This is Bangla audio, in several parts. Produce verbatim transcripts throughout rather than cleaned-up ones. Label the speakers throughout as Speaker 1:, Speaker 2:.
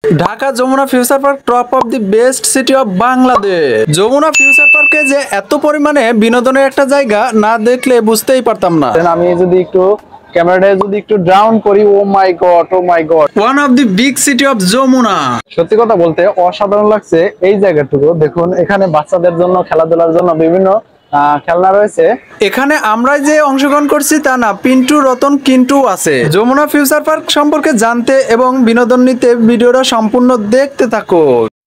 Speaker 1: Dhaka Jamuna future park top of the best city of Bangladesh. Jamuna future পার্কে যে এত পরিমাণে বিনোদনের একটা জায়গা না দেখলে বুঝতেই পারতাম না।
Speaker 2: আমি যদি একটু ক্যামেরাটা যদি একটু ডাউন করি, oh my god oh my god,
Speaker 1: one of the big city of Jamuna.
Speaker 2: সত্যি কথা বলতে অসাধারণ লাগছে এই জায়গাটুকু। দেখুন এখানে বাচ্চাদের জন্য খেলাধুলার জন্য বিভিন্ন খেলনা রয়েছে।
Speaker 1: এখানে আমরা যে অংশগ্রহণ করছি তা না, পিন্টু রতন কিন্তু আছে। যমুনা ফিউচার পার্ক সম্পর্কে জানতে এবং বিনোদন নিতে ভিডিওটা সম্পূর্ণ দেখতে থাকো।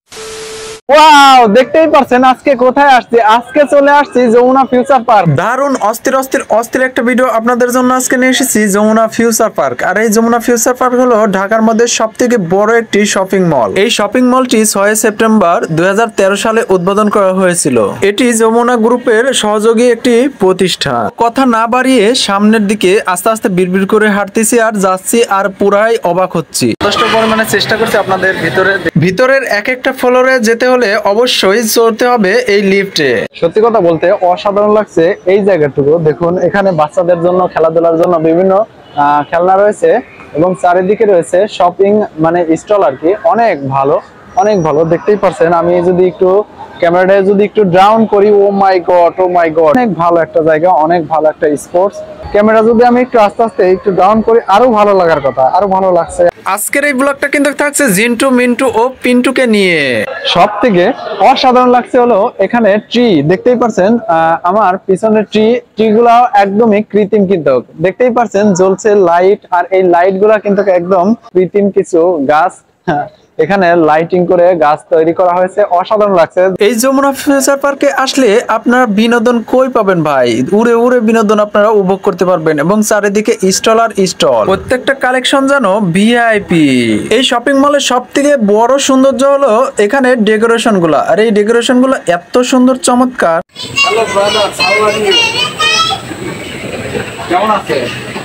Speaker 2: ওয়াও, দেখতেই পারছেন আজকে কোথায় আসছি। আজকে চলে আসছি যমুনা ফিউচার পার্ক।
Speaker 1: দারুণ অস্থির অস্থির অস্থির একটা ভিডিও আপনাদের জন্য আজকে নিয়ে এসেছি যমুনা ফিউচার পার্ক। আর এই যমুনা ফিউচার পার্ক হলো ঢাকার মধ্যে সব থেকে বড় একটি শপিং মল। এই শপিং মলটি ছয় সেপ্টেম্বর দুই হাজার তেরো সালে উদ্বোধন করা হয়েছিল। এটি যমুনা গ্রুপের সহযোগী একটি প্রতিষ্ঠান। কথা না বাড়িয়ে সামনের দিকে আস্তে আস্তে বিড়বিড় করে হাঁটতেছি আর যাচ্ছি, আর পুরাই অবাক হচ্ছি। যথেষ্ট পরিমাণে চেষ্টা করছি আপনাদের ভিতরে ভিতরের এক একটা ফ্লোরে যেতে হলে অবশ্যই চড়তে হবে এই লিফটে।
Speaker 2: সত্যি কথা বলতে অসাধারণ লাগছে এই জায়গাটুকু। দেখুন এখানে বাচ্চাদের জন্য খেলাধুলার জন্য বিভিন্ন খেলনা রয়েছে এবং চারিদিকে রয়েছে শপিং মানে স্টল আর কি। অনেক ভালো অনেক ভালো, দেখতেই পারছেন। আমি যদি একটু ক্যামেরাটা যদি একটু ডাউন করি, oh my god oh my god, অনেক ভালো একটা জায়গা, অনেক ভালো একটা স্পোর্টস। ক্যামেরা যদি আমি একটু আস্তে আস্তে একটু ডাউন করি, আরো ভালো লাগার কথা, আরো ভালো লাগছে।
Speaker 1: আজকের এই ব্লগটা কিন্তু থাকছে জিন্টু, মিন্টু ও পিন্টুকে নিয়ে।
Speaker 2: সব থেকে অসাধারণ লাগছে হলো এখানে ট্রি, দেখতেই পারছেন আমার পিছনে ট্রি ট্রি গুলা একদমই কৃত্রিম, কিন্তু দেখতেই পারছেন জ্বলছে লাইট, আর এই লাইট গুলা কিন্তু একদম কৃত্রিম কিছু গাছ এখানে লাইটিং করে গাছ তৈরি করা হয়েছে। অসাধারণ লাগছে।
Speaker 1: এই যমুনা ফিউচার পার্কে আসলে আপনারা বিনোদন কই পাবেন ভাই? উড়ে উড়ে বিনোদন আপনারা উপভোগ করতে পারবেন এবং চারিদিকে স্টল আর স্টল, প্রত্যেকটা কালেকশন যেন ভিআইপি। এই শপিং মলের সব থেকে বড় সৌন্দর্য হলো এখানে ডেকোরেশন গুলা। আর এই ডেকোরেশন গুলো এত সুন্দর চমৎকার।
Speaker 2: Hello brother, how are you? কেমন আছে?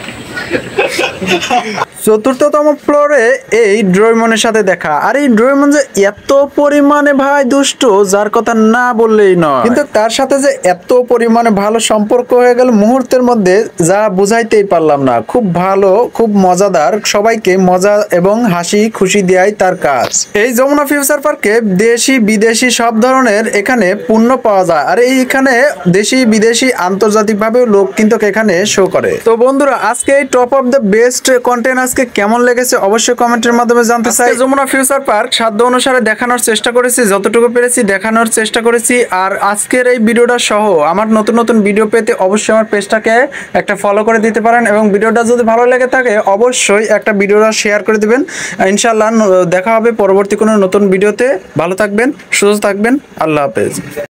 Speaker 1: চতুর্থতম ফ্লোরে এই ডোরেমনের সাথে দেখা। আর এই ডোরেমন যে এত পরিমাণে ভাই দুষ্ট, যার কথা না বললেই নয়। কিন্তু তার সাথে যে এত পরিমাণে ভালো সম্পর্ক হয়ে গেল মুহূর্তের মধ্যে, যা বুঝাইতেই পারলাম না। খুব ভালো, খুব মজাদার, সবাইকে মজা এবং হাসি খুশি দেয় তার কাজ। এই যমুনা ফিউচার পার্কে দেশি বিদেশি সব ধরনের এখানে পণ্য পাওয়া যায়। আর এইখানে দেশি বিদেশি আন্তর্জাতিক ভাবেও লোক কিন্তু এখানে শো করে। তো বন্ধুরা, আজকে এই top of the best content আজকে কেমন লেগেছে অবশ্যই কমেন্টের মাধ্যমে জানতে চাই। যমুনা ফিউচার পার্ক সাধ্য অনুসারে দেখানোর চেষ্টা করেছি, যতটুকু পেরেছি দেখানোর চেষ্টা করেছি। আর আজকের এই ভিডিওটা সহ আমার নতুন নতুন ভিডিও পেতে অবশ্যই আমার পেজটাকে একটা ফলো করে দিতে পারেন এবং ভিডিওটা যদি ভালো লেগে থাকে অবশ্যই একটা ভিডিওটা শেয়ার করে দিবেন। ইনশাআল্লাহ দেখা হবে পরবর্তী কোনো নতুন ভিডিওতে। ভালো থাকবেন, সুস্থ থাকবেন, আল্লাহ হাফেজ।